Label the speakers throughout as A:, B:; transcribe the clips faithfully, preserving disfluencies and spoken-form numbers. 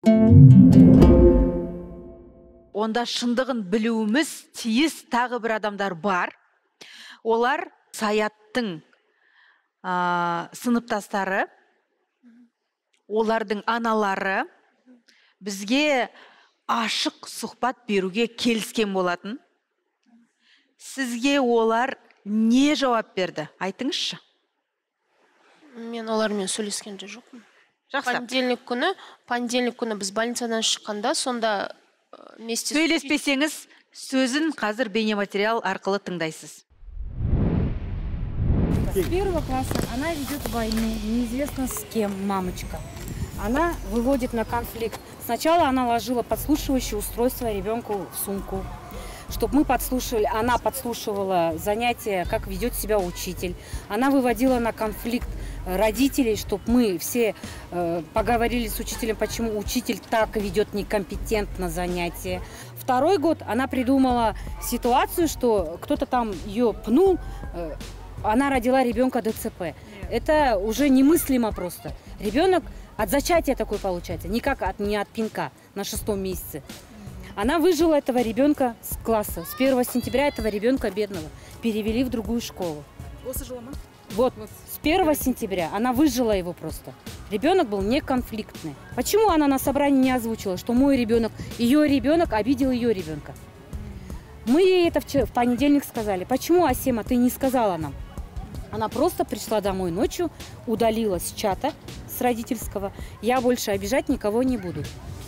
A: Онда шындығын білуіміз тиіс тағы бір адамдар бар. Олар Саяттың ә, сыныптастары, олардың аналары бізге ашық сұхбат беруге келіскен болатын. Сізге олар не жауап берді? Айтыңызшы.
B: Мен олармен сөйлескен де жоқпын.
A: Жақсы.
B: Понедельник күні, понедельник күні біз больницадан шыққанда, сонда вместе...
A: Сөйлеспесеңіз, сөзін қазір бейнематериал арқылы тыңдайсыз.
C: С первого класса она ведет войну, неизвестно с кем, мамочка. Она выводит на конфликт. Сначала она ложила подслушивающее устройство ребенку в сумку, чтобы мы подслушивали. Она подслушивала занятия, как ведет себя учитель. Она выводила на конфликт родителей, чтобы мы все э, поговорили с учителем, почему учитель так ведет некомпетентно занятия. Второй год она придумала ситуацию, что кто-то там ее пнул, э, она родила ребенка ДЦП. Это уже немыслимо просто. Ребенок от зачатия такой получается, никак от, не от пинка на шестом месяце. Она выжила этого ребенка с класса. С первого сентября этого ребенка бедного перевели в другую школу. Вот, с первого сентября она выжила его просто. Ребенок был неконфликтный. Почему она на собрании не озвучила, что мой ребенок, ее ребенок обидел ее ребенка? Мы ей это в понедельник сказали. Почему, Асема, ты не сказала нам? Она просто пришла домой ночью, удалилась с чата, с родительского. Я больше обижать никого не буду.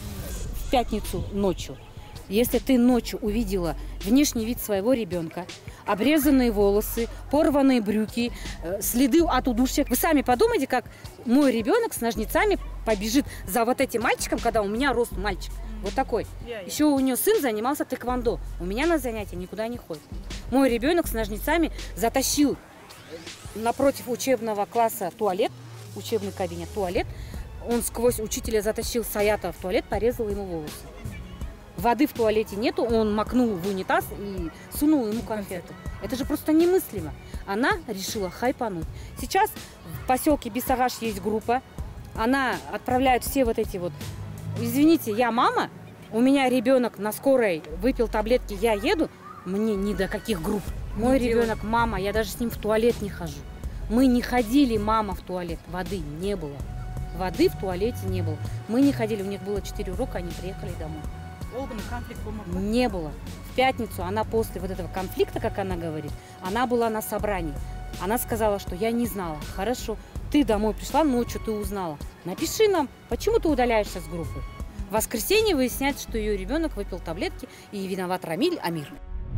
C: В пятницу ночью. Если ты ночью увидела внешний вид своего ребенка, обрезанные волосы, порванные брюки, следы от удушья. Вы сами подумайте, как мой ребенок с ножницами побежит за вот этим мальчиком, когда у меня рост мальчик. Вот такой. Еще у нее сын занимался тэквондо. У меня на занятия никуда не ходит. Мой ребенок с ножницами затащил напротив учебного класса туалет, учебный кабинет, туалет. Он сквозь учителя затащил Саята в туалет, порезал ему волосы. Воды в туалете нету, он макнул в унитаз и сунул ему конфету. Это же просто немыслимо. Она решила хайпануть. Сейчас в поселке Бесагаш есть группа. Она отправляет все вот эти вот... Извините, я мама, у меня ребенок на скорой выпил таблетки, я еду. Мне ни до каких групп. Мой ребенок, мама, я даже с ним в туалет не хожу. Мы не ходили, мама, в туалет. Воды не было. Воды в туалете не было. Мы не ходили, у них было четыре урока, они приехали домой. Не было. В пятницу она после вот этого конфликта, как она говорит, она была на собрании. Она сказала, что я не знала. Хорошо, ты домой пришла ночью, ты узнала. Напиши нам, почему ты удаляешься с группы. В воскресенье выясняется, что ее ребенок выпил таблетки и виноват Рамиль Амир.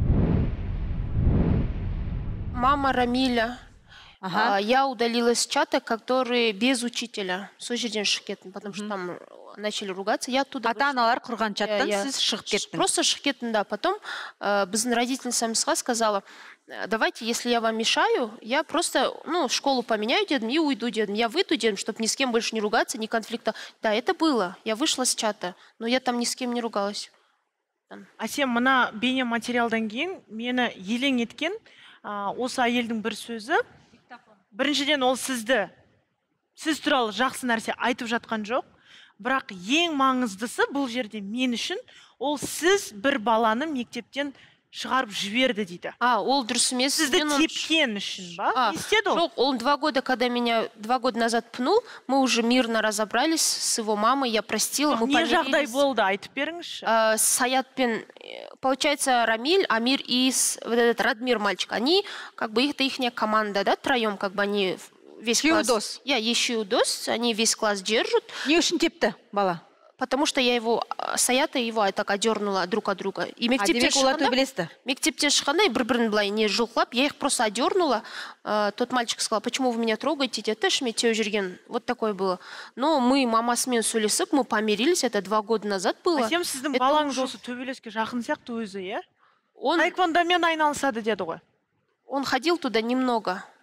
B: Мама Рамиля.
A: Ага.
B: А, я удалилась с чата, который без учителя. Сожжен шықкетін, потому что там начали ругаться. Я оттуда...
A: Ата-аналар құрған чаттан
B: я,
A: сіз шығып кеттіңіз.
B: Просто шығып кеттім, да. Потом э, біздің родительницамызға сказала, давайте, если я вам мешаю, я просто ну, школу поменяю, дедом, и уйду, дедом. Я выйду, дедом, чтобы ни с кем больше не ругаться, ни конфликта. Да, это было. Я вышла с чата, но я там ни с кем не ругалась.
D: Асем, мына бейне материалдан кейін мені елең еткен а, осы әйелдің бір сөзі. Біріншіден ол сізді, сіз туралы жақсы нәрсе айтып жатқан жоқ. Бірақ ең маңыздысы бұл жерде мен үшін ол сіз бір баланы мектептен шығарып жіберді дейді.
B: А, ол дұрыс емес.
D: Сізді тепкен үшін ба?
B: А,
D: не істеді ол?
B: Жоқ, он два года, когда меня два года назад пнул, мы уже мирно разобрались с его мамой, я простила, мы
D: не
B: помирились.
D: жағдай болды, айтып беріңізші.
B: А, Саятпен, получается, Рамиль, Амир и вот этот Радмир мальчик, они, как бы, их-то ихняя команда, да, троем, как бы, они весь класс... Я, еще удос, они весь класс держат.
A: Не үшін тепті, бала?
B: Потому что я его, Саята его так одернула друг от друга. И
A: мектептен шыққанда,
B: мектептен шыққанда и бір-бірін былай не жұлқылап, я их просто одернула. Uh, тот мальчик сказал, почему вы меня трогаете, тетеш, мен теу жүрген. Вот такое было. Но мы мамасымен сөйлесіп, мы помирились, это два года назад было.
D: Асем, сіздің балаңыз осы төбелеске жақын сияқты өзі, е?
B: Он...
D: Таэквондомен айналысады деді ғой.
B: Он ходил туда немного.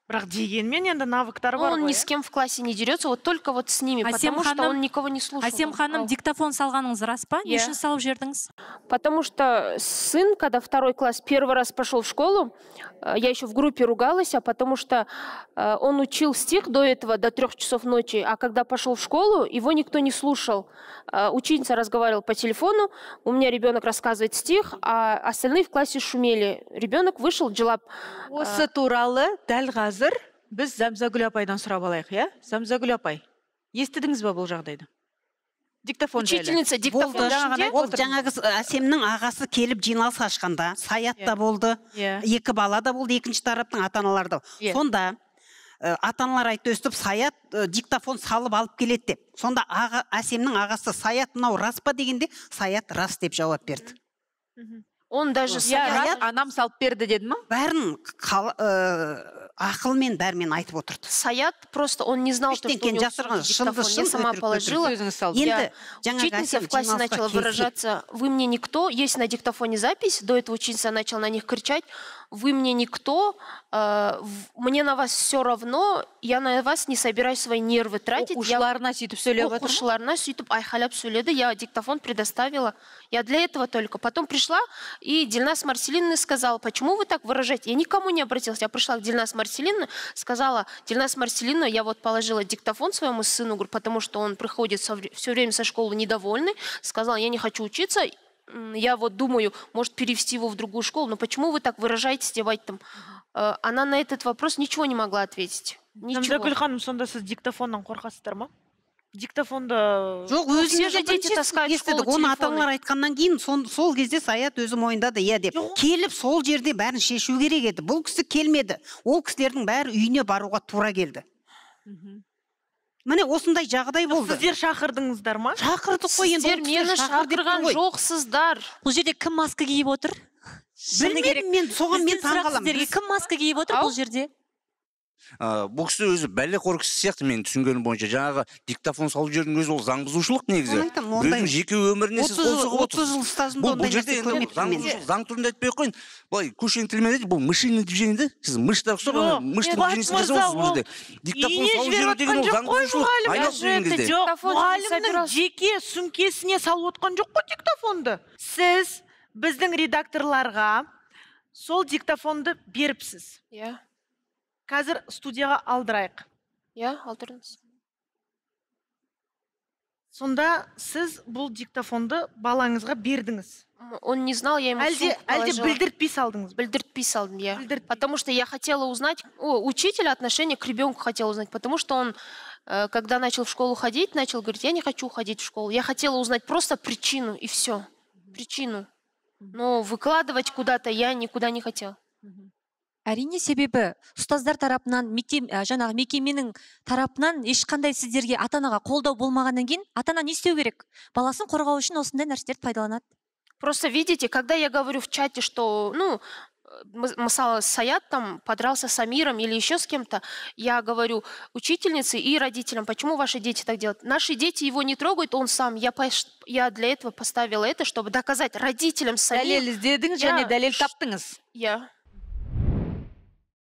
D: Бірақ дегенмен енді навыктары бар
B: Он
D: ғой.
B: ни с кем в классе не дерется, вот только вот с ними,
E: Асем
B: потому что
E: ханым-
B: он никого не слушал.
E: Асем ханым,
B: Ау.
E: диктофон салғаныңыз рас па? Не
B: Иә.
E: үшін салып жібердіңіз?
B: Потому что сын, когда второй класс первый раз пошел в школу, э, я еще в группе ругалась, а потому что э, он учил стих до этого, до трех часов ночи, а когда пошел в школу, его никто не слушал. Э, Ученица разговаривала по телефону, у меня ребенок рассказывает стих, а остальные в классе шумели. Ребенок вышел, джилап.
A: Осы туралы дәл қазір біз Замзагүл апайдан сұрап алайық, иә? Замзагүл апай, естідіңіз ба бұл жағдайды? Диктофон жайлы.
B: Учительница диктофон
F: Болды.
B: ішінде
F: Ол жаңағы Әсемнің ағасы келіп жиналыс ашқанда, Саят та болды,
A: Иә.
F: екі бала да болды, екінші тараптың ата-аналары да.
A: Иә.
F: Сонда э, ата-аналар айтты өстіп, Саят э, диктофон салып алып келеді деп. Сонда аға, Әсемнің ағасы Саят мынау рас па дегенде, Саят рас деп жауап берді.
B: он даже
A: Иә,
B: Саят-
A: анам салып берді деді ма?
F: Бәрін қал- э, ақылмен бәрімен айтып отырды.
B: Саят просто, он не знал, то,
F: Ештен
B: что у
F: кейін
B: него
F: жасырған,
B: диктофон.
F: шынды
B: Я
F: шын,
B: сама
F: өтірік
B: положила.
A: Сөзіңіз салып.
F: Енді
B: Я-
F: жаңағы
B: Учительница
F: Әсем
B: в классе
F: жиналысқа
B: начала
F: келсе,
B: выражаться: вы мне никто, есть на диктофоне запись, до этого учительница начала на них кричать: вы мне никто, э, в- мне на вас все равно, я на вас не собираюсь свои нервы тратить. Я
A: Оқушыларына сөйтіп сөйлеп отыр ма?
B: оқушыларына сөйтіп айқайлап сөйледі, я диктофон предоставила. Я для этого только. Потом пришла, и Дильназ Марселиновна сказала: почему вы так выражаете? Я никому не обратилась. Я пришла к Дильназ Марселиновне, сказала: Дильназ Марселиновна, я вот положила диктофон своему сыну, говорю, потому что он приходит все время со школы недовольный. Сказала: я не хочу учиться. М, Я вот думаю, может перевести его в другую школу, но почему вы так выражаетесь, девать там? Э, Она на этот вопрос ничего не могла ответить. Ничего.
D: Замзагүл ханым, сонда сіз диктофоннан қорқасыздар ма? Диктофонды
F: Жоқ,
B: Ну,
F: өзіміз
B: все же
F: де
B: дети
F: бірінші
B: таскают в
F: естідік.
B: школу
F: Оны
B: телефоны.
F: ата-аналар айтқаннан кейін сол, сол кезде Саят өзі мойындады, иә деп. Келіп сол жерде бәрін шешу керек еді. Бұл кісі келмеді. Ол кісілердің бәрі үйіне баруға тура келді. Міне осындай жағдай болды.
D: сіздер шақырдыңыздар ма?
F: Шақырдық қой енді.
B: Сіздер
F: ол
B: мені
F: кісілер шақыр деп тұр
B: шақырған
F: ғой.
B: жоқсыздар.
E: Бұл жерде кім маска киіп отыр? Шыны керек.
F: Білмедім мен, соған мен
E: Бізден сұрақ
F: таңғаламын.
E: сіздерге, кім маска киіп отыр
B: Ау?
E: бұл жерде?
G: Ә, бұл кісі өзі бәлеқор кісі сияқты мен түсінгенім бойынша. Жаңағы диктофон салып жүрген өзі ол заң бұзушылық негізі.
F: Оны айтамын, ондай.
G: Біреудің жеке өміріне сіз қол сұғып
F: отыз жыл
G: отырсыз.
F: стажымда
G: Бұл,
F: ондай
G: бұл жерде
F: нәрсе
G: енді
F: көрмеппін
G: заң
F: мен.
G: бұзушылық, заң түрінде айтпай ақ қойын. Былай көшенің тілімен айтайын, бұл мышиный движение да. Сіз мышьтар ұқсап, ана
D: Жоқ,
G: мышьтың
D: Қуат
G: движениесін
D: мырза,
G: жасап
D: ол
G: отырсыз бұл жерде. Диктофон
D: үйіне
G: салып
D: жіберіп
G: жүру деген ол
D: отқан
G: заң
D: жоқ қой
G: бұзушылық.
D: мұғалім.
G: Айналып
B: Я
G: жүрген
B: же
G: кезде.
B: это
D: Жоқ,
B: Диктофон не
D: мұғалімнің
B: собирался.
D: жеке сүмкесіне салып отқан жоқ қой диктофонды. Сіз біздің редакторларға сол диктофонды беріпсіз.
B: Я,
D: Қазір студияға алдырайық.
B: я, алдырыңыз.
D: Сонда сіз бұл диктофонды балаңызға бердіңіз.
B: М, Он не знал, я ему в
D: Әлде
B: сумку
D: әлде
B: положила.
D: білдіртпей салдыңыз ба?
B: Білдіртпей салдым, я.
D: Білдіртпей.
B: Потому что я хотела узнать, о, учителя отношение к ребенку хотела узнать, потому что он, э, когда начал в школу ходить, начал говорить: я не хочу ходить в школу. Я хотела узнать просто причину, и все. Причину. Но выкладывать куда-то я никуда не хотела.
E: Әрине, себебі ұстаздар тарапынан, мектеп, ә, жаңағы мекеменің тарапынан ешқандай сіздерге ата-анаға қолдау болмағаннан кейін, ата-ана не істеу керек? Баласын қорғау үшін осындай нәрселерді пайдаланады.
B: Просто видите, когда я говорю в чате, что, ну, мы- мысалы, Саят там подрался с Амиром или еще с кем-то, я говорю учительнице и родителям: почему ваши дети так делают? Наши дети его не трогают, он сам. Я, пош- я для этого поставила это, чтобы доказать родителям самим.
A: Дәлел іздедіңіз
B: Я-
A: және дәлел таптыңыз.
B: Я.